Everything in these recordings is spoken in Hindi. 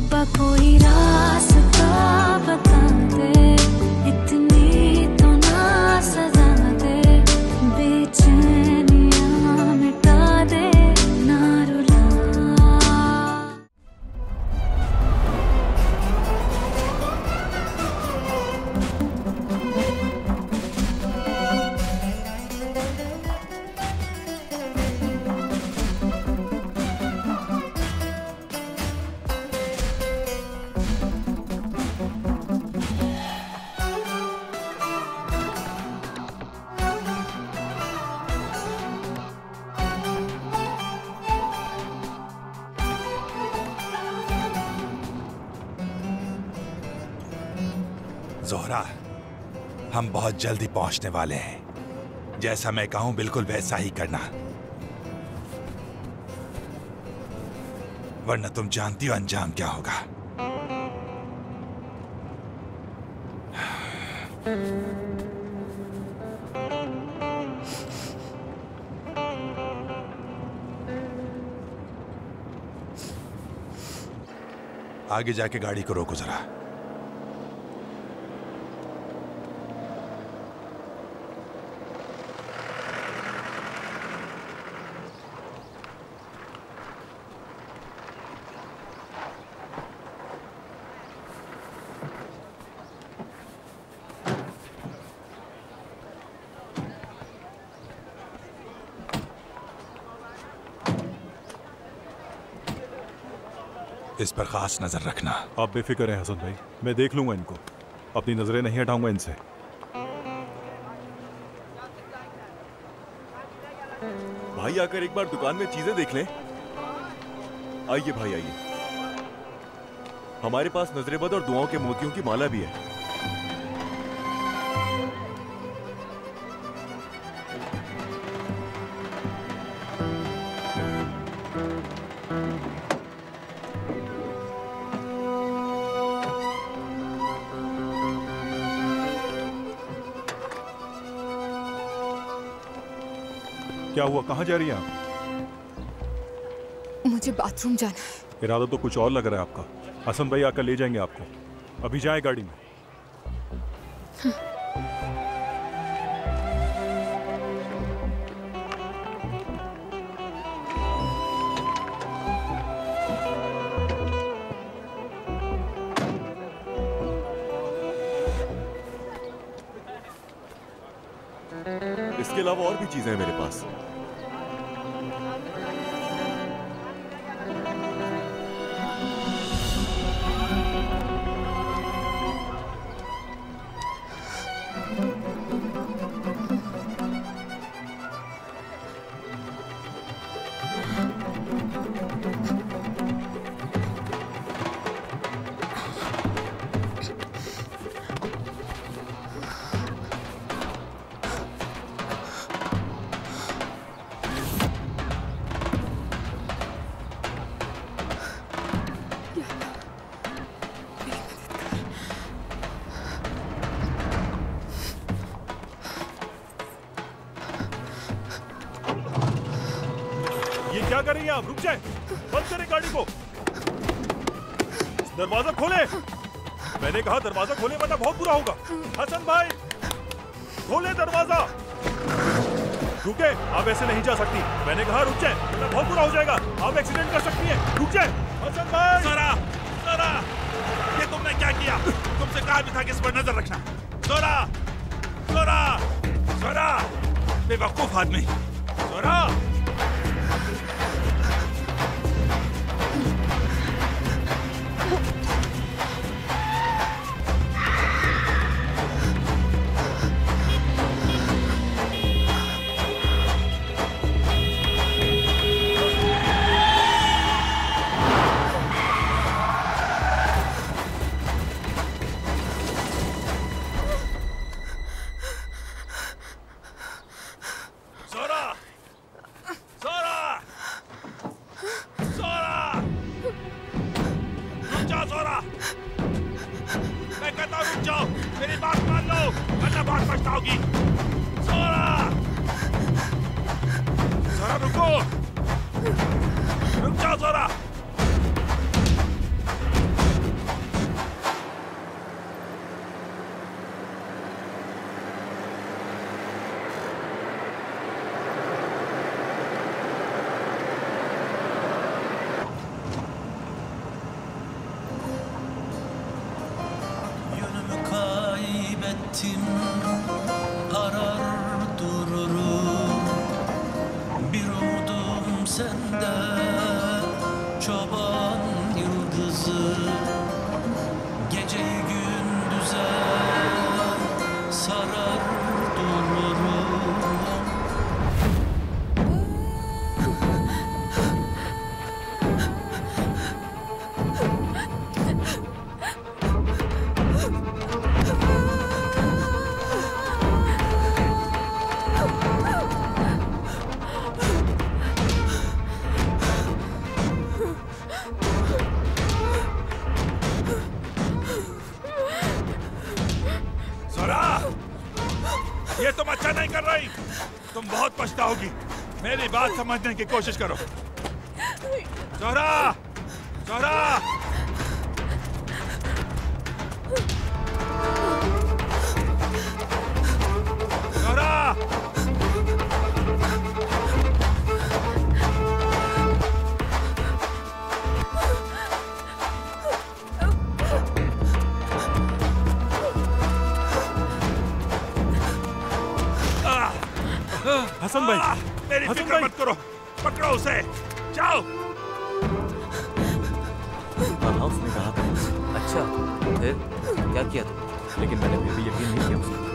अब्बा कोई रास्ता बता दे, इतनी तो ना सजा दे, बेचैनियां मिटा दे, ना रुला। ज़ोहरा, हम बहुत जल्दी पहुंचने वाले हैं। जैसा मैं कहूं बिल्कुल वैसा ही करना, वरना तुम जानती हो अंजाम क्या होगा। आगे जाके गाड़ी को रोको जरा। इस पर खास नजर रखना। आप बेफिक्र हैं हसन भाई, मैं देख लूंगा इनको, अपनी नजरें नहीं हटाऊंगा इनसे। भाई आकर एक बार दुकान में चीजें देख लें। आइए भाई आइए, हमारे पास नजरेबद और दुआओं के मोतियों की माला भी है। क्या हुआ, कहाँ जा रही हैं आप? मुझे बाथरूम जाना है। इरादा तो कुछ और लग रहा है आपका। हसन भाई आकर ले जाएंगे आपको, अभी जाए गाड़ी में। इसके अलावा और भी चीजें हैं मेरे पास। क्या कर रही हैं आप? रुक जाए, बंद करें गाड़ी को। दरवाजा खोले, मैंने कहा दरवाजा खोले वरना बहुत बुरा होगा। हसन भाई खोले दरवाजा। रुके, आप ऐसे नहीं जा सकती, मैंने कहा रुक जाए वरना बहुत बुरा हो जाएगा, आप एक्सीडेंट कर सकती हैं। रुक जाए हसन भाई। ज़ोहरा, ज़ोहरा, ये तुमने क्या किया? तुमसे कहा भी था कि इस पर नजर रखना। ज़ोहरा, ज़ोहरा, ज़ोहरा, बेवकूफ आदमी। Zohra, hasretim arar dururum. Bir umudum sende, çoban yıldızı. Geceyi gündüze sarar dururum. ये तुम अच्छा नहीं कर रही। तुम बहुत पछताओगी। मेरी बात समझने की कोशिश करो। जोहरा, जोहरा, जोहरा, हसन भाई, मेरी हसन फिक्र भाई। मत करो। पकड़ो उसे, जाओ। हाँ, उसने कहा था, अच्छा, फिर क्या किया तुम? लेकिन मैंने फिर भी यकीन नहीं किया उसने।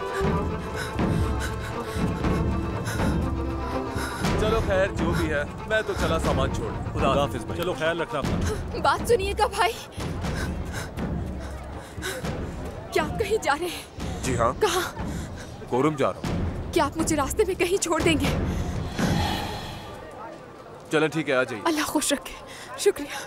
चलो खैर जो भी है, मैं तो चला सामान छोड़। खुदा हाफिज भाई। चलो ख्याल रखना अपना। बात सुनिएगा भाई, क्या आप कहीं जा रहे हैं? जी हाँ, कहाँ? कोरम जा रहा हूँ। क्या आप मुझे रास्ते में कहीं छोड़ देंगे? चलें ठीक है, आ जाइए। अल्लाह खुश रखे। शुक्रिया।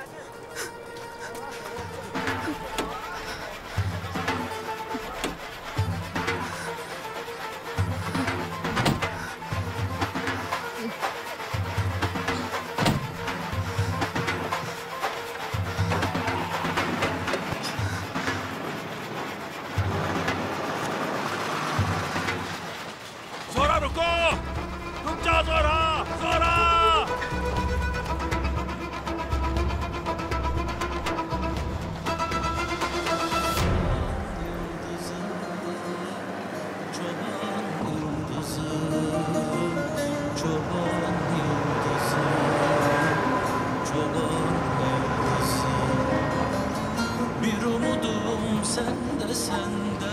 जोहरा रुको, रुक जाओ Zohra, Zohra. Bir umudum sende, sende.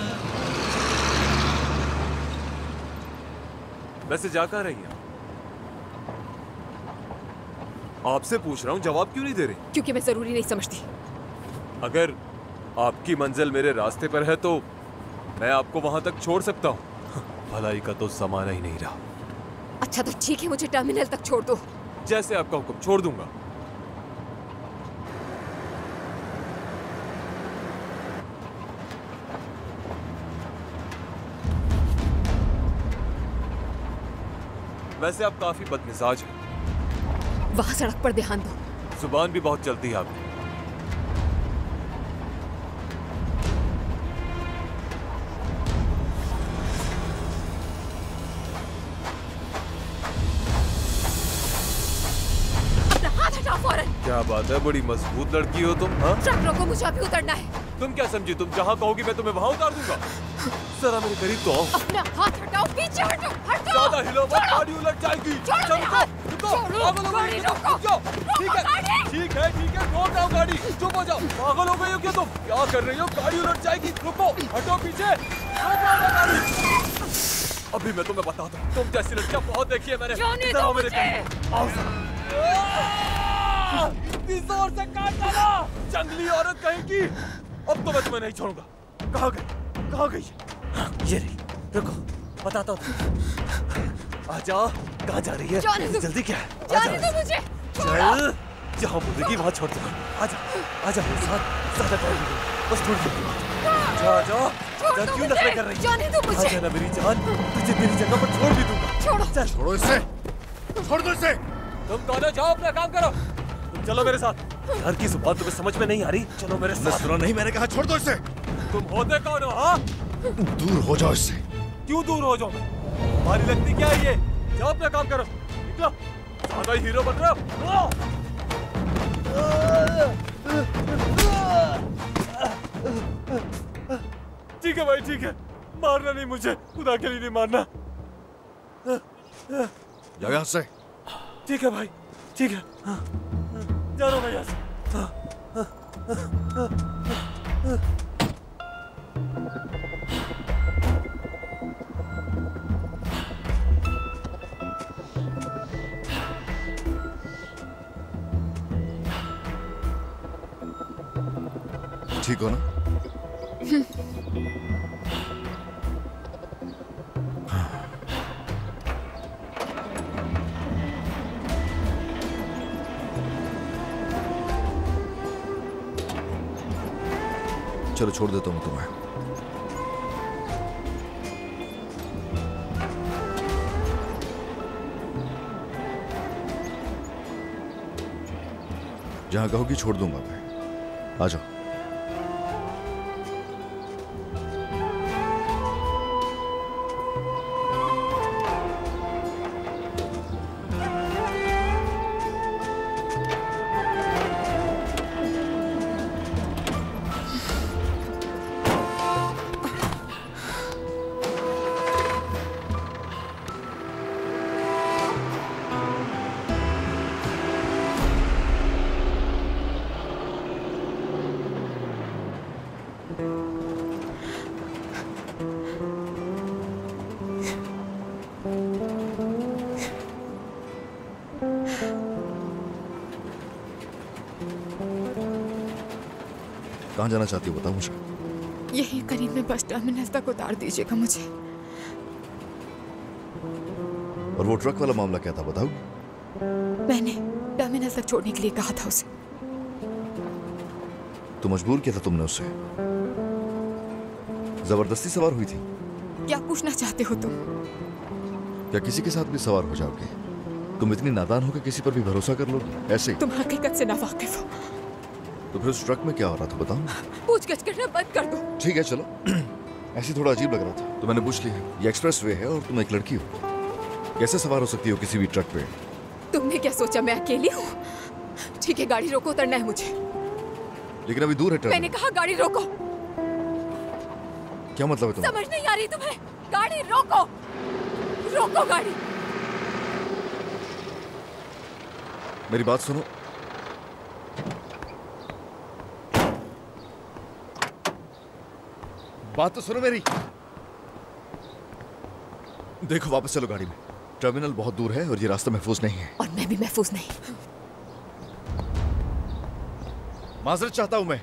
वैसे जा कहाँ रही हैं? आपसे पूछ रहा हूँ, जवाब क्यों नहीं दे रही? क्योंकि मैं जरूरी नहीं समझती। अगर आपकी मंजिल मेरे रास्ते पर है तो मैं आपको वहां तक छोड़ सकता हूँ। भलाई का तो जमाना ही नहीं रहा। अच्छा तो ठीक है, मुझे टर्मिनल तक छोड़ दो। जैसे आपका हुक्म, छोड़ दूंगा। वैसे आप काफी बदमिजाज हैं। वहां सड़क पर ध्यान दो। जुबान भी बहुत चलती है आपकी। अपना हाथ हटाओ फौरन। क्या बात है, बड़ी मजबूत लड़की हो तुम। हाँ, ट्रक रोको, मुझे अभी उतरना है। तुम क्या समझी, तुम जहाँ कहोगी मैं तुम्हें वहां उतार दूंगा। जरा मेरे करीब तो आओ। अपना हाथ हटाओ, पीछे हटो, हटो। ज्यादा हिलो मत, गाड़ी उलट जाएगी। छोड़ो चलो, मेरा हाथ। रुको, छोड़ो, पागल हो गई गाड़ी हो क्या? रोको। रुक जाओ। ठीक है, गाड़ी। ठीक है, ठीक है, रोक जाओ गाड़ी। चुप हो जाओ। पागल हो गई हो क्या तुम? क्या कर रही हो? गाड़ी उलट जाएगी। रुको, हटो पीछे। रोक जाओ गाड़ी। अभी मैं तुम्हें बताता हूँ, तुम जैसी लड़कियां बहुत देखी है मैंने। जाने इधर दो आओ मेरे मुझे। करीब। आओ जरा। इतनी जोर से काट डाला, जंगली औरत कहीं की। अब तो मैं तुम्हें नहीं छोड़ूंगा। कहाँ गई? कहाँ गई? ये रही। रुको, बताता हूँ। आजा, कहाँ जा रही है? जाने दो। जल्दी क्या है? जाने दो मुझे। चल, जहाँ बोलेगी वहाँ छोड़ दूंगा। आजा, आजा मेरे साथ। ज्यादा टाइम नहीं, बस थोड़ी देर। आजा, आजा। छोड़ दो क्यों मुझे। नखरे कर रही है? जाने दो मुझे। आजा ना मेरी जान, तुझे मेरी जगह पर छोड़ भी दूंगा। छोड़ो। चल, छोड़ो इसे, छोड़ दो इसे। तुम दोनों जाओ, अपना काम करो। तुम चलो मेरे साथ। घर की जुबान तुम्हें समझ में नहीं आ रही? चलो मेरे साथ। सुना नहीं, मैंने कहा छोड़ दो इसे। तुम होते कौन हो? हाँ, दूर हो जाओ इससे। क्यों दूर हो जाओ? तुम्हारी लगती क्या है ये? जाओ अपना काम करो, निकलो। ज्यादा ही हीरो बन रहे हो। ठीक है भाई, ठीक है। मारना नहीं मुझे, खुदा के लिए नहीं मारना। जाओ यहाँ से। ठीक है भाई, ठीक है। जा रहा हूँ मैं यहाँ से। ठीक हो ना? चलो छोड़ देता हूँ तुम्हें। जहां कहोगी छोड़ दूंगा मैं। आ जाओ। कहाँ जाना चाहती हो बताओ मुझे। यही करीब में बस टर्मिनल तक उतार दीजिएगा मुझे। और वो ट्रक वाला मामला क्या था बताओ। मैंने टर्मिनल तक छोड़ने के लिए कहा था उसे। तो मजबूर किया था तुमने उसे? जबरदस्ती सवार हुई थी? क्या पूछना चाहते हो तुम? क्या किसी के साथ भी सवार हो जाओगे? तुम इतनी नादान हो कि किसी पर भी भरोसा कर लोगे ऐसे? तुम हकीकत से नावाकिफ हो। तो फिर उस ट्रक में क्या हो रहा था बताओ। पूछगछ करना बंद कर दो। ठीक है चलो। ऐसे थोड़ा अजीब लग रहा था तो मैंने पूछ लिया। ये एक्सप्रेस वे है और तुम एक लड़की हो, कैसे सवार हो सकती हो किसी भी ट्रक पे? तुमने क्या सोचा मैं अकेली हूँ? ठीक है गाड़ी रोको, उतरना है मुझे। लेकिन अभी दूर है ट्रक। मैंने कहा गाड़ी रोको। क्या मतलब है तुम्हें? समझ नहीं आ रही तुम्हें? गाड़ी रोको, रोको गाड़ी। मेरी बात सुनो। बात तो सुनो मेरी। देखो वापस चलो गाड़ी में। टर्मिनल बहुत दूर है और ये रास्ता महफूज नहीं है। और मैं भी महफूज नहीं। माजरत चाहता हूं मैं।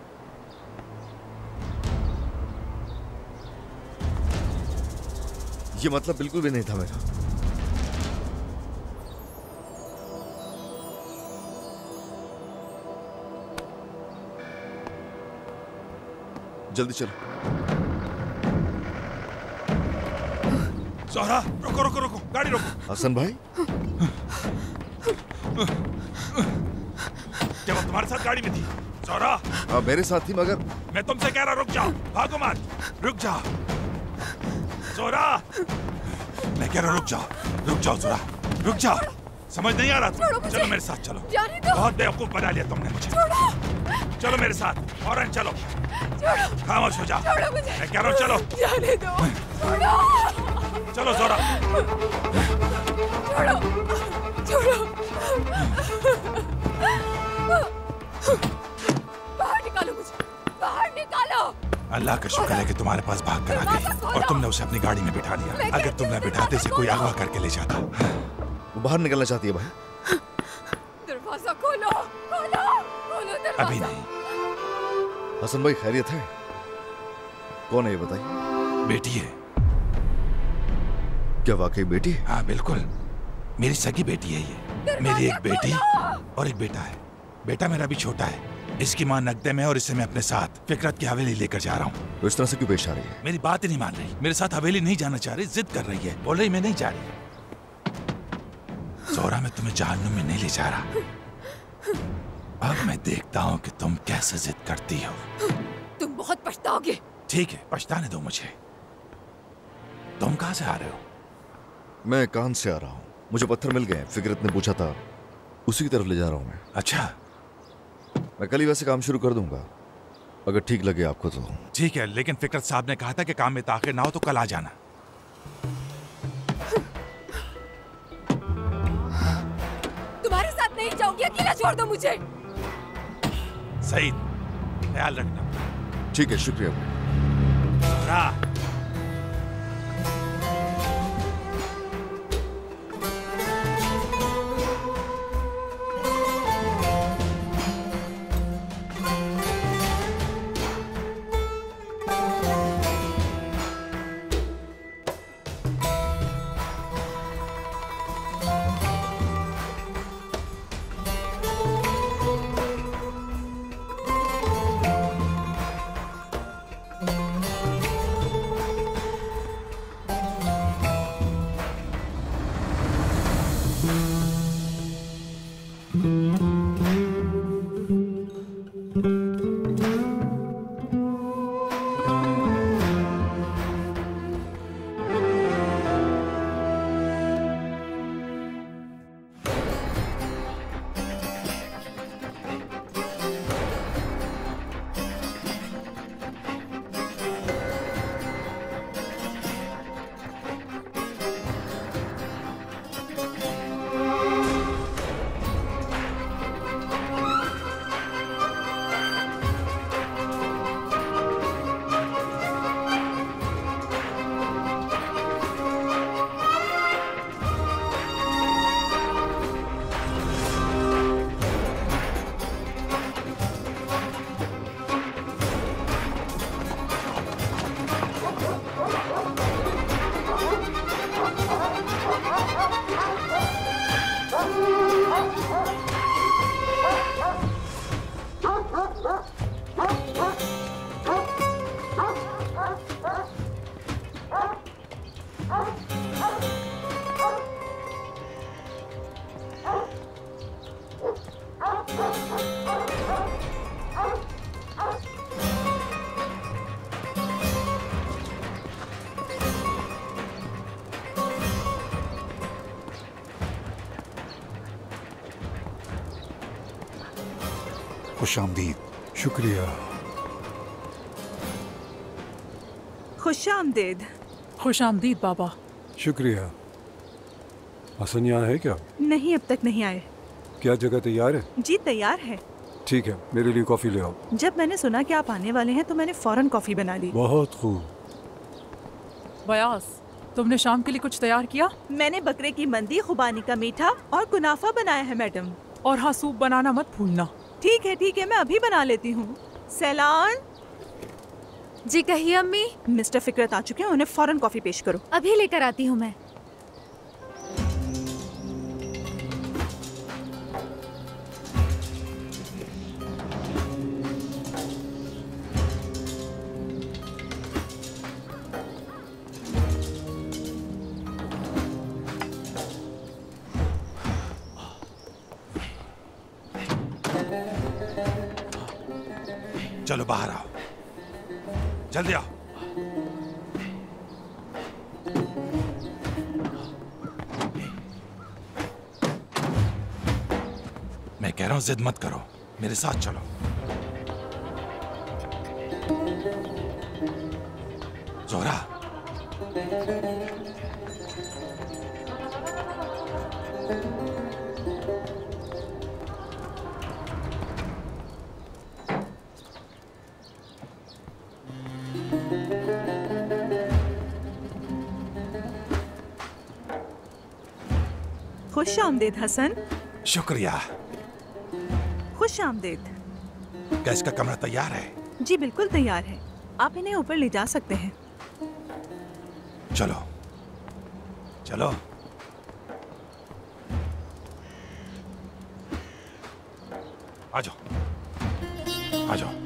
ये मतलब बिल्कुल भी नहीं था मेरा। जल्दी चलो। ज़ोहरा रुको रुको रुको, गाड़ी रोको। हसन भाई क्या वो तुम्हारे साथ गाड़ी में थी? ज़ोहरा। हाँ मेरे साथ थी मगर। मैं तुमसे कह रहा रुक जाओ, भागो मत, रुक जाओ। ज़ोहरा मैं कह रहा रुक जाओ ज़ोहरा, रुक जाओ। समझ नहीं आ रहा तुम? चलो मेरे साथ चलो। बहुत बेवकूफ बना लिया तुमने मुझे। चलो मेरे साथ, फौरन चलो। खामोश हो जाओ। मैं कह रहा हूँ चलो। जाने दो। चलो ज़ोहरा। छोड़ो, छोड़ो। बाहर निकालो मुझे, बाहर निकालो। अल्लाह का शुक्र है कि तुम्हारे पास भाग कर आ गई और तुमने उसे अपनी गाड़ी में बिठा लिया। अगर तुमने बिठाते से कोई अगवा करके ले जाता। वो बाहर निकलना चाहती है भाई। दरवाजा खोलो, खोलो, खोलो दरवाजा। अभी नहीं। हसन भाई खैरियत है? कौन है ये बताइए? बेटी है। क्या वाकई बेटी है? हाँ बिल्कुल, मेरी सगी बेटी है ये। मेरी एक बेटी और एक बेटा है। बेटा मेरा भी छोटा है। इसकी माँ नगदे में और इसे मैं अपने साथ फिकरत की हवेली लेकर जा रहा हूँ। तो इस तरह से क्यों पेश आ रही है? मेरी बात ही नहीं मान रही। मेरे साथ हवेली नहीं जाना चाह रही, जिद कर रही है। बोल रही मैं नहीं जा रही। ज़ोहरा मैं तुम्हें जहन्नुम में नहीं ले जा रहा। अब मैं देखता हूँ कि तुम कैसे जिद करती हो। तुम बहुत पछताओगे। ठीक है, पछताने दो मुझे। तुम कहाँ से आ रहे हो? मैं कान से आ रहा हूँ। मुझे पत्थर मिल गए, फिकरत ने पूछा था, उसी की तरफ ले जा रहा हूँ मैं। अच्छा। मैं कल ही वैसे काम शुरू कर दूंगा। अगर ठीक लगे आपको तो। ठीक है, लेकिन फिक्रत साहब ने कहा था कि काम में ताखिर ना हो तो कल आ जाना। तुम्हारे साथ नहीं जाऊंगी, अकेला छोड़ दो मुझे। सईद, ख्याल रखना। ठीक है, शुक्रिया। जोहरा। खुशामदीद। शुक्रिया। खुशामदीद। खुशामदीद बाबा। शुक्रिया। हसन यहाँ है क्या? नहीं, अब तक नहीं आए। क्या जगह तैयार है? जी तैयार है। ठीक है, मेरे लिए कॉफी ले आओ। जब मैंने सुना कि आप आने वाले हैं तो मैंने फौरन कॉफी बना ली। बहुत खूब। बयास, तुमने शाम के लिए कुछ तैयार किया? मैंने बकरे की मंदी, खुबानी का मीठा और कुनाफा बनाया है मैडम। और हाँ, सूप बनाना मत भूलना। ठीक है, मैं अभी बना लेती हूँ। सैलान। जी कहिए अम्मी। मिस्टर फिक्रत आ चुके हैं, उन्हें फौरन कॉफी पेश करो। अभी लेकर आती हूँ मैं। चलो बाहर आओ, जल्दी आओ। मैं कह रहा हूं जिद मत करो, मेरे साथ चलो। जोहरा, खुश आमदीद हसन। शुक्रिया। खुश आमदीद। क्या इसका कमरा तैयार है? जी बिल्कुल तैयार है, आप इन्हें ऊपर ले जा सकते हैं। चलो चलो। आ जाओ आ जाओ।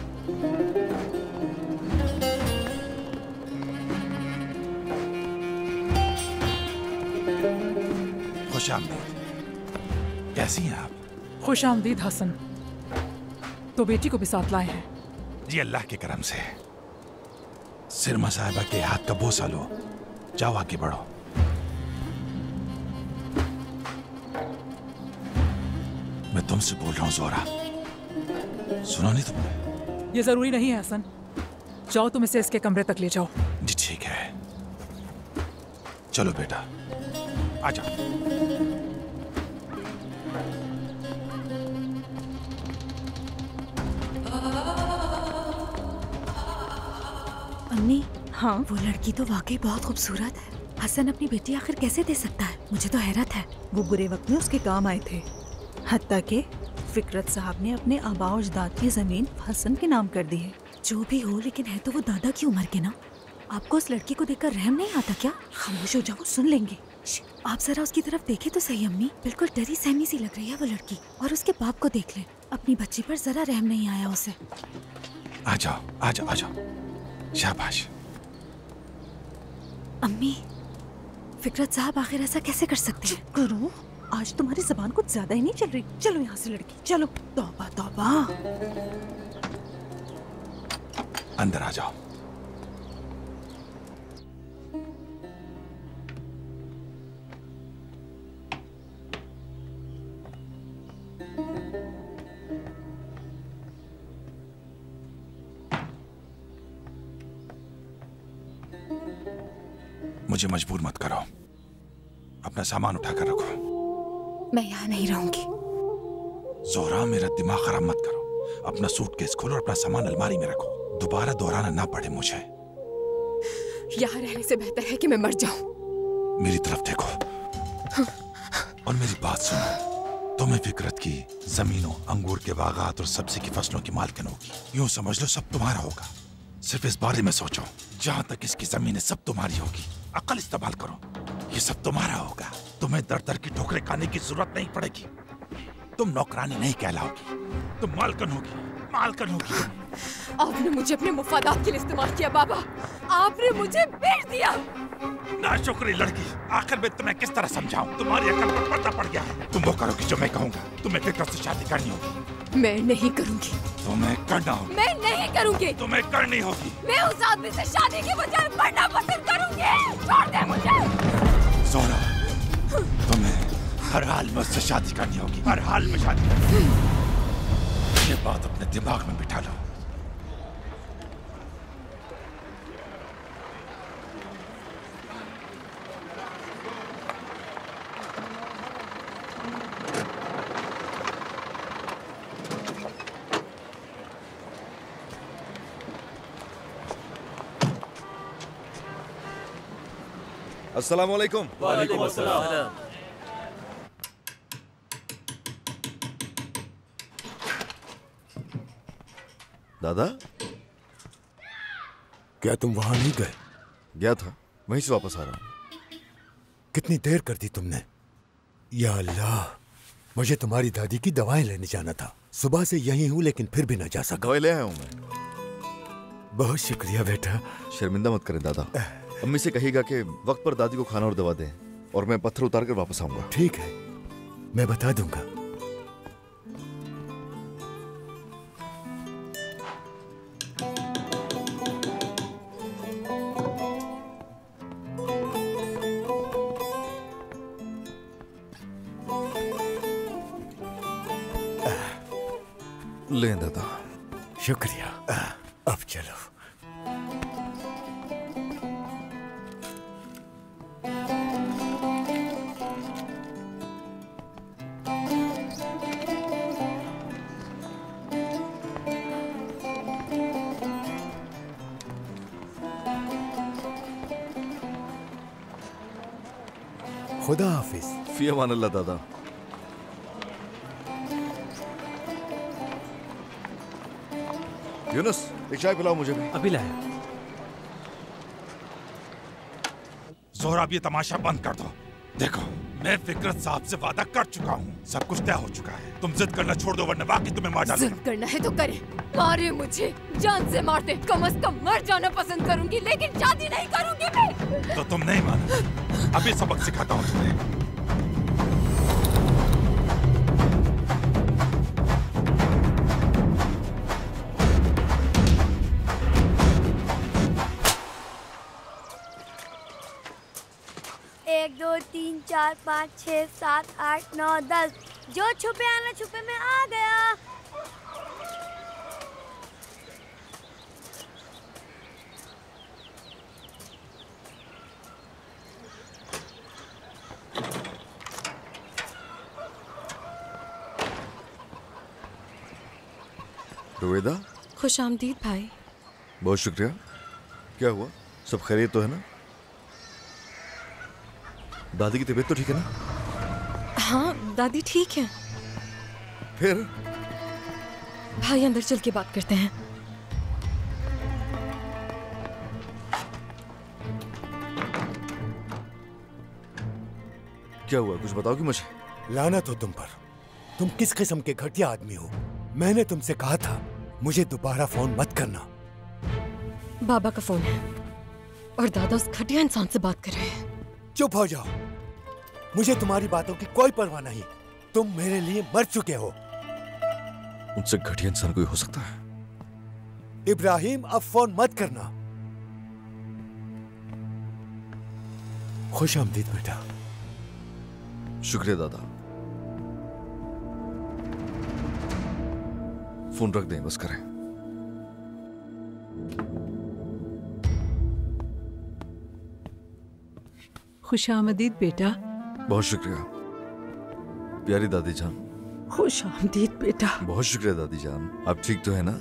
खुश आमदीद। कैसी हैं आप? खुश आमदीद हसन। तो बेटी को भी साथ लाए हैं? जी अल्लाह के करम से। सिरमा साहिबा के हाथ का बोसा लो, जाओ आगे बढ़ो। मैं तुमसे बोल रहा हूं जोहरा, सुना नहीं तुमने? ये जरूरी नहीं है हसन। जाओ, तुम इसे इसके कमरे तक ले जाओ। जी ठीक है, चलो बेटा, आजा। अम्मी, हाँ, वो लड़की तो वाकई बहुत खूबसूरत है। हसन अपनी बेटी आखिर कैसे दे सकता है? मुझे तो हैरत है। वो बुरे वक्त में उसके काम आए थे, हत्ता के फिकरत साहब ने अपने आबा और अजदाद की जमीन हसन के नाम कर दी है। जो भी हो, लेकिन है तो वो दादा की उम्र के ना। आपको उस लड़की को देखकर रहम नहीं आता क्या? खामोश हो जाओ, सुन लेंगे। आप जरा उसकी तरफ देखें तो सही अम्मी, बिल्कुल डरी सहमी सी लग रही है वो लड़की। और उसके बाप को देख ले, अपनी बच्ची पर जरा रहम नहीं आया उसे। आ जाओ, आ जाओ, आ जाओ, शाबाश। अम्मी, फिकरत साहब आखिर ऐसा कैसे कर सकते हैं? चुप करो, आज तुम्हारी जबान कुछ ज्यादा ही नहीं चल रही। चलो यहाँ से लड़की, चलो। तौबा तौबा। अंदर आ जाओ। मुझे मजबूर मत करो, अपना सामान उठाकर रखो। मैं यहाँ नहीं रहूंगी। जोहरा, मेरा दिमाग खराब मत करो। अपना सूटकेस खोलो और अपना सामान अलमारी में रखो। दोबारा दोहराना ना पड़े मुझे। यहाँ रहने से बेहतर है कि मैं मर जाऊं। मेरी तरफ देखो और मेरी बात सुनो। तुम्हें फिकरत की जमीनों, अंगूर के बागात और सब्जी की फसलों की मालकिन होगी। यूं समझ लो सब तुम्हारा होगा। सिर्फ इस बारे में सोचो, जहां तक इसकी जमीनें सब तुम्हारी होगी। अकल इस्तेमाल करो, ये सब तुम्हारा होगा। तुम्हें दर दर की ठोकरें खाने की जरूरत नहीं पड़ेगी। तुम नौकरानी नहीं कहलाओगी, तुम मालकिन होगी, मालकिन होगी। आपने मुझे अपने मुफादात के लिए इस्तेमाल किया बाबा। आपने मुझे बेच दिया। नाशुक्री लड़की, आखिर में तुम्हें किस तरह समझाऊं? तुम्हारी अकल पर पर्दा पड़ गया है। तुम वो करोगी जो मैं कहूंगा। तुम्हें फिकरत से शादी करनी होगी। मैं नहीं करूंगी। तुम्हें करना होगी। मैं नहीं करूंगी। तुम्हें करनी होगी। मैं उस आदमी से शादी के बजाय मरना पसंद करूंगी। छोड़ दे मुझे। जोहरा, तुम्हें हर हाल में उससे शादी करनी होगी। हर हाल में शादी करनी होगी। ये बात अपने दिमाग में बिठा लो। अस्सलाम वालेकुम। वालेकुम अस्सलाम। दादा, क्या तुम वहां नहीं गए? गया था, वहीं से वापस आ रहा हूँ। कितनी देर कर दी तुमने? या अल्लाह, मुझे तुम्हारी दादी की दवाएं लेने जाना था। सुबह से यहीं हूँ लेकिन फिर भी न जा सका। दवाई ले आया हूँ मैं। बहुत शुक्रिया बेटा। शर्मिंदा मत करें दादा। अम्मी से कहिएगा कि वक्त पर दादी को खाना और दवा दें, और मैं पत्थर उतार कर वापस आऊंगा। ठीक है, मैं बता दूंगा। लें दादा। शुक्रिया। अब चलो। खुदा हाफिज। फी अमान अल्लाह दादा। यूनुस, एक चाय पिलाओ मुझे भी। अभी लाया। जोहरा, अब ये तमाशा बंद कर दो। देखो, मैं फिकरत साहब से वादा कर चुका हूँ। सब कुछ तय हो चुका है। तुम जिद करना छोड़ दो वरना बाकी तुम्हें मार डालूंगा। जिद करना है तो करे, मारे मुझे, जान से मार दे। कम से कम मर जाना पसंद करूंगी, लेकिन शादी नहीं करूंगी मैं। तो तुम नहीं मानो। अभी सबक सिखाता हूँ तुम्हें। एक, दो, तीन, चार, 5, 6, 7, 8, 9, 10। जो छुपे आना छुपे में आ गया। रुवेदा, खुश आमदीद भाई। बहुत शुक्रिया। क्या हुआ, सब खैरियत तो है ना? दादी की तबीयत तो ठीक है ना? हाँ दादी ठीक है। फिर भाई अंदर चल के बात करते हैं। क्या हुआ, कुछ बताओ कि मुझे। लानत हो तुम पर, तुम किस किस्म के घटिया आदमी हो। मैंने तुमसे कहा था मुझे दोबारा फोन मत करना। बाबा का फोन है और दादा उस घटिया इंसान से बात कर रहे हैं। चुप हो जाओ, मुझे तुम्हारी बातों की कोई परवाह नहीं। तुम मेरे लिए मर चुके हो। मुझसे घटिया इंसान कोई हो सकता है? इब्राहिम, अब फोन मत करना। खुश आमदीद बेटा। शुक्रिया दादा। फोन रख दें, बस करें। खुश आमदीद बेटा। बहुत शुक्रिया प्यारी दादी जान। खुश आमदीद बेटा। बहुत शुक्रिया दादी जान। आप ठीक तो है ना?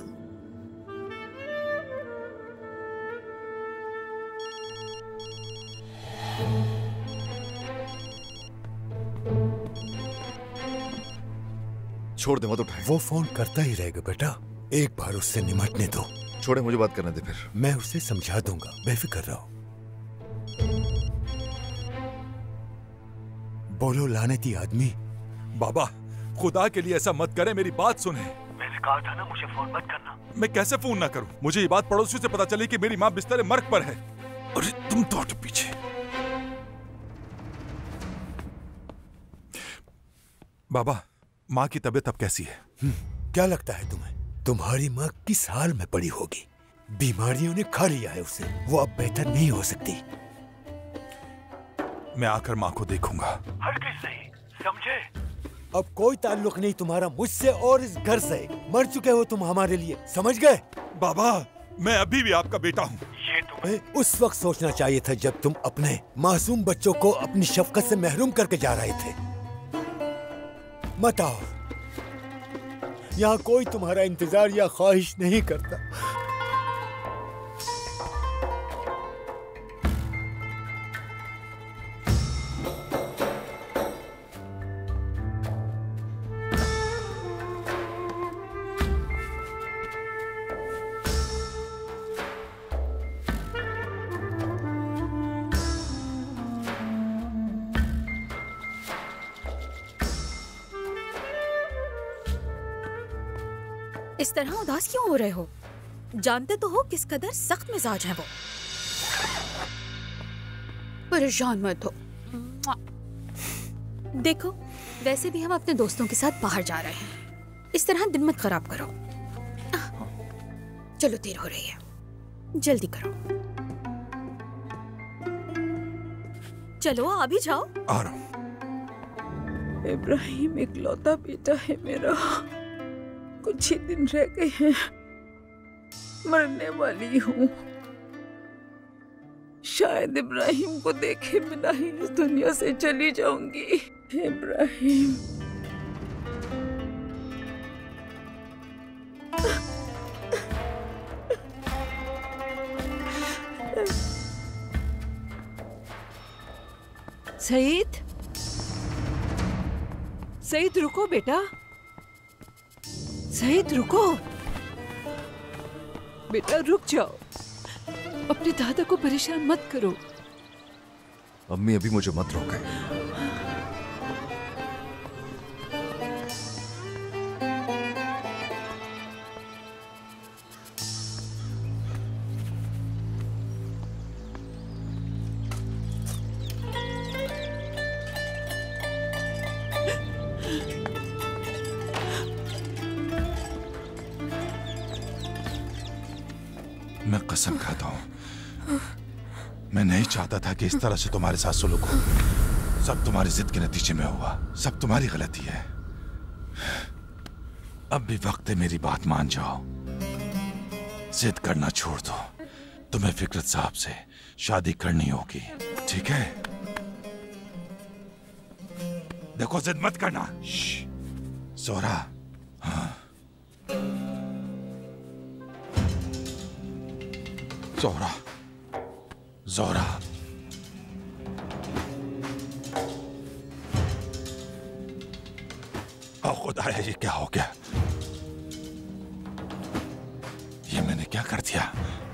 छोड़ दे, मत उठाए। वो फोन करता ही रहेगा बेटा, एक बार उससे निमटने दो। छोड़े, मुझे बात करने दे फिर। मैं उसे समझा दूंगा, बेफिक्र रहो। बोलो लानती आदमी। बाबा, खुदा के लिए ऐसा मत करे, मेरी बात सुने। मैंने कहा था ना मुझे फोन मत करना। मैं कैसे फोन ना करूं? मुझे ये बात पड़ोसियों से पता चली कि मेरी माँ बिस्तर मर्ग पर है। अरे तुम तो हटो पीछे। बाबा, माँ की तबीयत अब कैसी है? क्या लगता है तुम्हें, तुम्हारी माँ किस हाल में पड़ी होगी? बीमारियों ने खा लिया है उसे, वो अब बेहतर नहीं हो सकती। मैं आकर माँ को देखूंगा। हरगिज़ नहीं, समझे? अब कोई ताल्लुक नहीं तुम्हारा मुझसे और इस घर से। मर चुके हो तुम हमारे लिए, समझ गए? बाबा, मैं अभी भी आपका बेटा हूँ। ये तुम्हें उस वक्त सोचना चाहिए था जब तुम अपने मासूम बच्चों को अपनी शफकत से महरूम करके जा रहे थे। मत आओ, यहाँ कोई तुम्हारा इंतजार या ख्वाहिश नहीं करता। इस तरह उदास क्यों हो रहे हो? जानते तो हो किस कदर सख्त मिजाज है वो। परेशान मत हो। देखो, वैसे भी हम अपने दोस्तों के साथ बाहर जा रहे हैं, इस तरह दिन मत खराब करो। चलो, देर हो रही है, जल्दी करो। चलो, आ भी जाओ। आ रहा हूं। इब्राहिम इकलौता बेटा है मेरा, कुछ ही दिन रह गए हैं, मरने वाली हूँ। शायद इब्राहिम को देखे बिना ही इस दुनिया से चली जाऊंगी। इब्राहिम, सईद, सईद रुको बेटा, सईद रुको बेटा, रुक जाओ। अपने दादा को परेशान मत करो। अम्मी अभी मुझे मत रोके। मैं कसम खाता हूं, मैं नहीं चाहता था कि इस तरह से तुम्हारे साथ सुलूक हो। सब तुम्हारी जिद के नतीजे में हुआ, सब तुम्हारी गलती है। अब भी वक्त है, मेरी बात मान जाओ, जिद करना छोड़ दो। तुम्हें फिक्रत साहब से शादी करनी होगी, ठीक है? देखो, जिद मत करना। जोहरा, हाँ, जोरा जोरा ओ खुदाया, ये क्या हो गया? ये मैंने क्या कर दिया?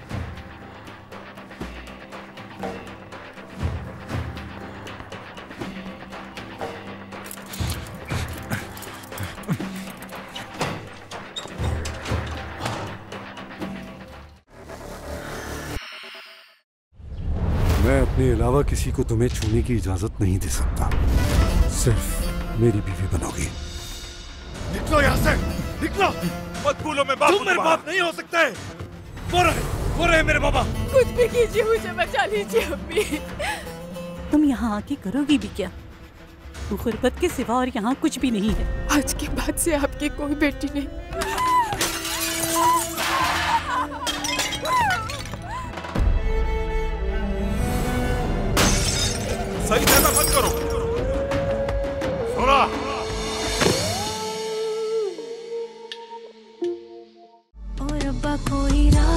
मैं अपने अलावा किसी को तुम्हें छूने की इजाजत नहीं दे सकता। सिर्फ मेरी बीवी बनोगी। निकलो यहाँ से, निकलो! मत भूलो मैं बाप हूँ, मेरे बाप नहीं हो सकते। वो रहे मेरे बाबा। कुछ भी कीजिए, मुझे बचा लीजिए अम्मी। तुम यहाँ आके करोगी भी क्या? गुर्बत के सिवा और यहाँ कुछ भी नहीं है। आज के बाद से आपकी कोई बेटी नहीं। सही ज्यादा मत करो। जोरा और अब्बा कोई